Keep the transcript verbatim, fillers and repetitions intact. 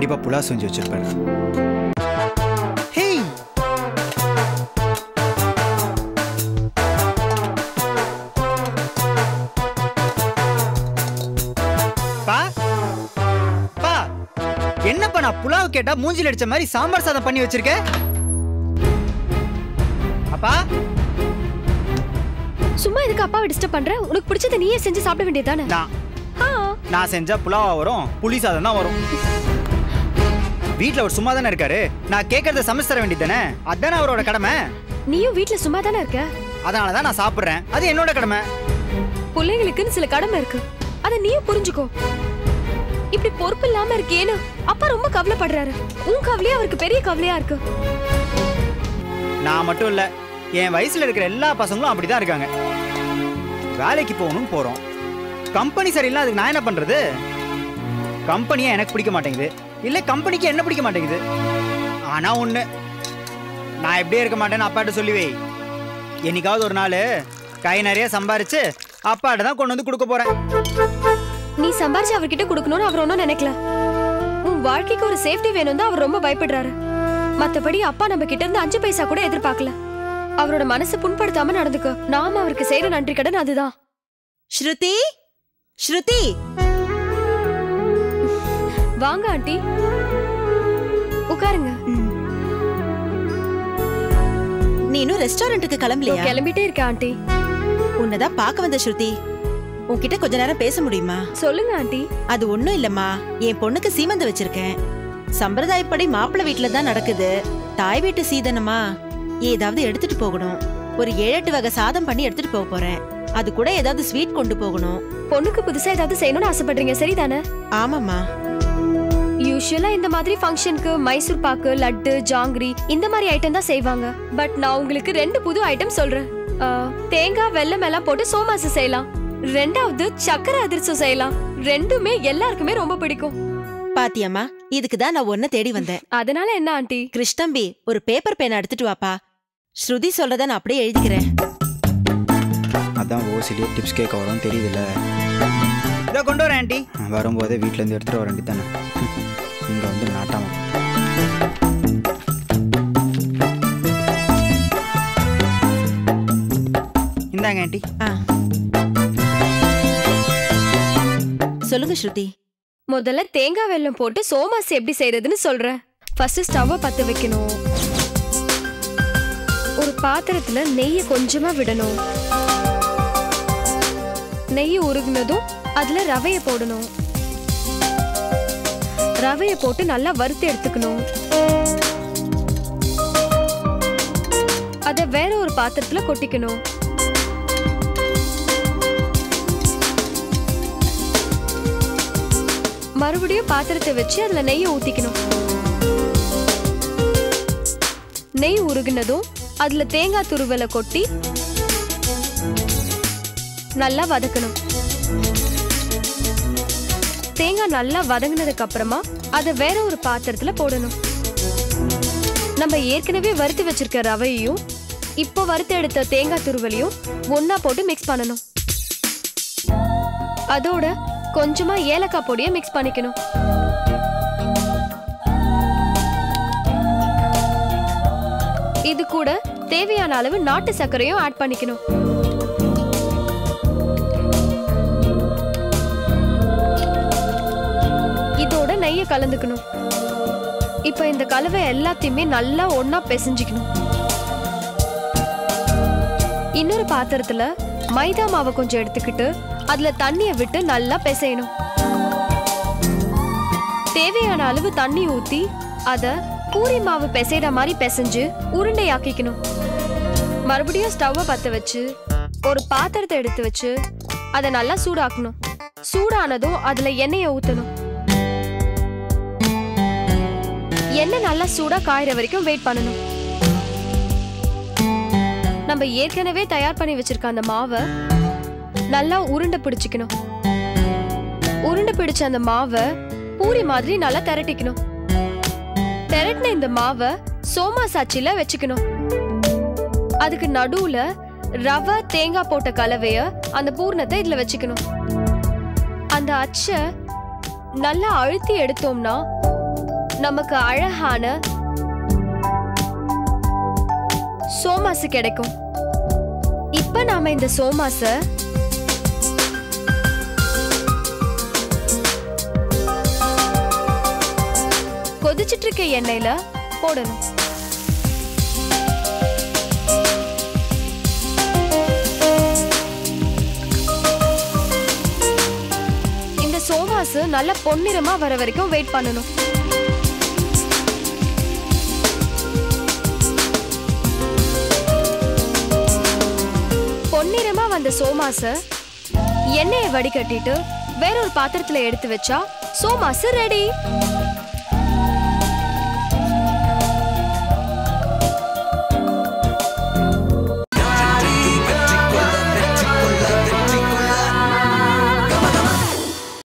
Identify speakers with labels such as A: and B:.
A: கண்டிப்பா புலாவ் செஞ்சு வச்சிருப்பாரு. ஹேய் பா பா, என்னப்பா நான் புலாவ் கேட்டா மூஞ்சில அடிச்ச மாதிரி சாம்பார் சாதம் பண்ணி வச்சிருக்கேன். அப்பா
B: சும்மா எதுக்கு அப்பாவை டிஸ்டர்ப் பண்ற? உனக்கு பிடிச்சதை நீயே செஞ்சு சாப்பிட வேண்டியதானே?
A: நான் செஞ்சா புலாவா வரும், புளி சாதம் தான் வரும். வீட்ல அவர் சும்மா தானே இருக்காரு, நான் கேட்கறத சமைச்சு தர வேண்டியதானே, அதானே அவரோட கடமை.
B: நீயும் வீட்ல சும்மா தானே இருக்க,
A: அதனாலதான் நான் சாப்பிடுறேன், அது என்னோட கடமை.
B: பிள்ளைங்களுக்குன்னு சில கடமை இருக்கு, அதை நீயும் புரிஞ்சுக்கோ. இப்படி பொறுப்பு இல்லாம இருக்கேன்னு அப்பா ரொம்ப கவலைப்படுறாரு. உன் கவலையா அவருக்கு பெரிய கவலையா இருக்கு.
A: நான் மட்டும் இல்ல, என் வயசுல இருக்கிற எல்லா பசங்களும் அப்படிதான் இருக்காங்க. வேலைக்கு போகணும் போறோம், கம்பெனி சரியில்லை, அதுக்கு நான் என்ன பண்றது? கம்பெனியா எனக்கு பிடிக்க மாட்டேங்குது, இல்ல கம்பெனிக்கு என்ன பிடிக்க மாட்டேங்குது. ஆனா ஒண்ணு, நான் எப்படியே இருக்க மாட்டேன்னு அப்பாட்ட சொல்லுவே. என்னைக்காவது ஒரு நாள் கை நிறைய சம்பாரிச்சு அப்பாட்ட தான் கொண்டு வந்து கொடுக்க போறேன்.
B: நீ சம்பாரிச்சு அவர்கிட்ட கொடுக்கணும்னு அவர் ஒன்னும் நினைக்கல. உன் வாழ்க்கைக்கு ஒரு சேஃப்டி வேணும் தான் அவர் ரொம்ப பயப்படுறாரு. மத்தபடி அப்பா நம்ம கிட்ட இருந்து அஞ்சு பைசா கூட எதிர்பார்க்கல. அவரோட மனசு புண்படுத்தாம நடந்துக்க. நாம அவருக்கு செய்யற நன்றி கடன் அதுதான்.
C: ஸ்ருதி, ஸ்ருதி,
B: வாங்க ஆண்டி, உட்காருங்க.
C: நீ இன்னும் ரெஸ்டாரண்ட்டுக்கு கிளம்பலையா?
B: கிளம்பிட்டே இருக்க ஆண்டி.
C: உன்னதான் பார்க்க வந்த ஸ்ருதி. உன்கிட்ட கொஞ்ச நேரம் பேச முடியுமா?
B: சொல்லுங்க ஆண்டி.
C: அது ஒண்ணும் இல்லம்மா, என் பொண்ணுக்கு சீமந்தம் வச்சிருக்கேன். சம்பிரதாயப்படி மாப்பிள்ளை வீட்டுல தான் நடக்குது. தாய் வீட்டு சீதனமா ஏதாவது எடுத்துட்டு போகணும். ஒரு ஏழு எட்டு வகை சாதம் பண்ணி எடுத்துட்டு போக போறேன். அது கூட ஏதாவது ஸ்வீட் கொண்டு போகணும்.
B: பொண்ணுக்கு புதுசா ஏதாவது செய்யணும்னு ஆசைப்படுறீங்க, சரிதானே?
C: ஆமாம்மா.
B: யூசுவலா இந்த மாதிரி ஃபங்க்ஷனுக்கு மைசூர் பாக்கு, லட்டு, ஜாங்கிரி இந்த மாதிரி ஐட்டம் தான் செய்வாங்க. பட் நான் உங்களுக்கு ரெண்டு புது ஐட்டம் சொல்றேன். தேங்காய் வெல்லம் எல்லாம் போட்டு சோமாசு செய்யலாம். ரெண்டாவது சக்கரை அதிர்சம் செய்யலாம். ரெண்டுமே எல்லாருக்குமே ரொம்ப பிடிக்கும்.
C: பாத்தியம்மா, இதுக்கு தான் நான் ஒன்ன தேடி வந்தேன்.
B: அதனால என்ன ஆண்டி?
C: கிருஷ்ணம்பி, ஒரு பேப்பர் பேனா எடுத்துட்டு வாப்பா. ஸ்ருதி சொல்றத நான் அப்படியே எழுதிக்கிறேன்.
A: அதான் ஓசிலியே டிப்ஸ் கேட்க வரும் தெரியுதுல்ல. இதை கொண்டு வரேன் ஆண்டி. வரும்போதே வீட்டுல இருந்து எடுத்துட்டு வர வேண்டியதானே. இங்க வந்து நாட்டாம. இந்தாங்க ஆண்டி.
C: சொல்லுங்க ஸ்ருதி.
B: முதல்ல தேங்காய் வெல்லம் போட்டு சோமாசு எப்படி செய்யறதுன்னு சொல்றேன். ஃபர்ஸ்ட் ஸ்டவ் பத்த வைக்கணும். ஒரு பாத்திரத்துல நெய்ய கொஞ்சமா விடணும். நெய் உருகுனதும் அதுல ரவைய போடணும். ரவைய போட்டு நல்லா வறுத்து எடுத்துக்கணும். அத வேற ஒரு பாத்திரத்துல கொட்டிக்கணும். மறுபடியும் பாத்திரத்தை வச்சு அதுல நெய்யை ஊத்திக்கணும். நெய் உருகுனதும் அதுல தேங்காய் துருவலை கொட்டி நல்லா வதக்கணும். தேங்காய் நல்லா வதங்கினதுக்கு அப்புறமா அதை வேற ஒரு பாத்திரத்துல போடணும். நம்ம ஏற்கனவே வறுத்து வச்சிருக்க ரவையையும் இப்போ வறுத்து எடுத்த தேங்காய் துருவலையும் ஒன்னா போட்டு மிக்ஸ் பண்ணணும். அதோட கொஞ்சமா ஏலக்காய் பொடியை மிக்ஸ் பண்ணிக்கணும். இது கூட தேவையான அளவு நாட்டு சர்க்கரையும் ஆட் பண்ணிக்கணும். இதோட நெய்யை கலந்துக்கணும். இப்ப இந்த கலவை எல்லாத்தையுமே நல்லா ஒன்னா பிசைஞ்சிக்கணும். இன்னொரு பாத்திரத்துல மைதா மாவை கொஞ்சம் எடுத்துக்கிட்டு அதுல தண்ணிய விட்டு நல்லா பிசையணும். தேவையான அளவு தண்ணி ஊத்தி அத பூரி மாவு பிசைற மாதிரி பிசைஞ்சு உருண்டையாக்கிக்கணும். மறுபடியும் ஸ்டவ்வை பத்த வச்சு ஒரு பாத்திரத்தை எடுத்து வச்சு அதை நல்லா சூடாக்கணும். சூடானதும் அதுல எண்ணெயை ஊத்தணும். எண்ணெய் நல்லா சூடா காயிற வரைக்கும் வெயிட் பண்ணணும். நம்ம ஏற்கனவே தயார் பண்ணி வச்சிருக்க அந்த மாவை நல்லா உருண்டை பிடிச்சிக்கணும். உருண்டை பிடிச்ச அந்த மாவை பூரி மாதிரி நல்லா திரட்டிக்கணும். திரட்டின இந்த மாவை சோமா சாச்சில வச்சுக்கணும். அதுக்கு நடுவுல ரவை தேங்காய் போட்ட கலவைய அந்த பூர்ணத்தை இதுல வச்சுக்கணும். அந்த அச்சை நல்லா அழுத்தி எடுத்தோம்னா நமக்கு அழகான சோமாசு கிடைக்கும். இப்ப நாம இந்த சோமாச கொதிச்சிட்டு இருக்க எண்ணெயில போடணும். இந்த சோமாசு நல்ல பொன்னிறமா வர வரைக்கும் வெயிட் பண்ணணும். பொன்னிறமா வந்த சோமாச எண்ணெயை வடிகட்டிட்டு வேறொரு பாத்திரத்துல எடுத்து வச்சா சோமாசு ரெடி.